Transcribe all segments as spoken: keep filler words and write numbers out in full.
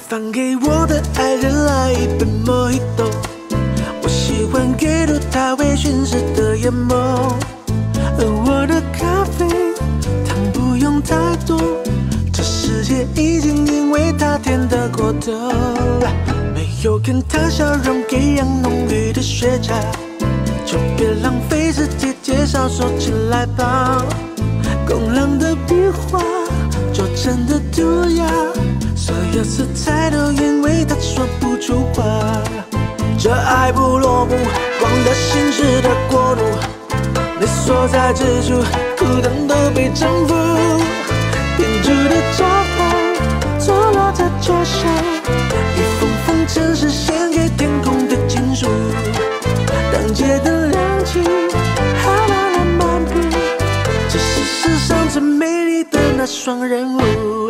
烦给我的爱人来一杯莫吉托，我喜欢阅读他微醺时的眼眸，而我的咖啡糖不用太多，这世界已经因为他甜得过头。没有跟他笑容一样浓郁的雪茄，就别浪费时间介绍，说起来吧。工人的笔画，拙真的涂鸦，所有色彩都因为他说不出话。这爱不落幕，光的心事的国度，你所在之处，苦等都被征服。天主的招牌，坐落在脚下，一封封城市献给天空的情书。当街的亮起，好慢慢漫步，这是世上最美丽的那双人舞。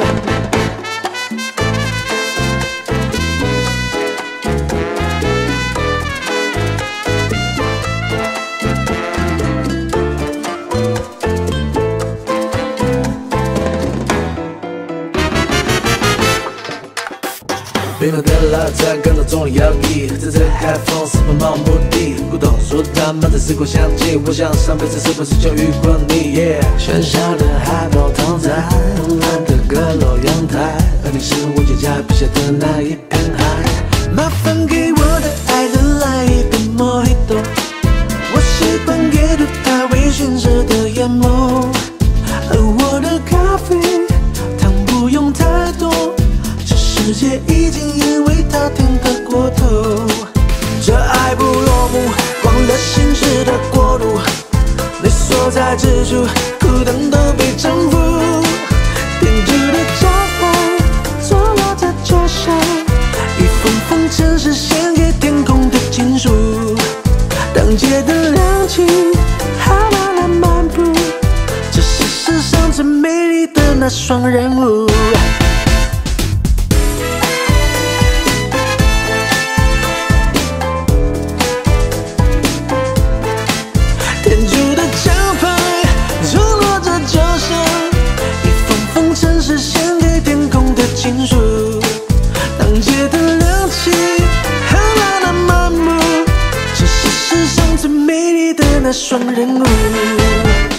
冰冷的拉赞跟着重力摇曳，在这海风四方漫无目的，古董说他们在时光相近，我想上辈子是不是就遇过你 ？Yeah， 喧嚣的海报躺在蓝的阁楼阳台，而你是我眼下笔下的那一片海。 麻烦给我的爱人来一杯莫吉托，我习惯阅读他微醺时的眼眸，而我的咖啡糖不用太多。世界已经因为他甜得过头，这爱不落幕，光的心事的国度，你所在之处，苦等都被征服。天主的招牌，坐落在脚下，一封封城市献给天空的情书。当街的亮起，好慢慢漫步，这是世上最美丽的那双人舞。情书，当街的亮起，好慢慢漫步，这是世上最美丽的那双人舞。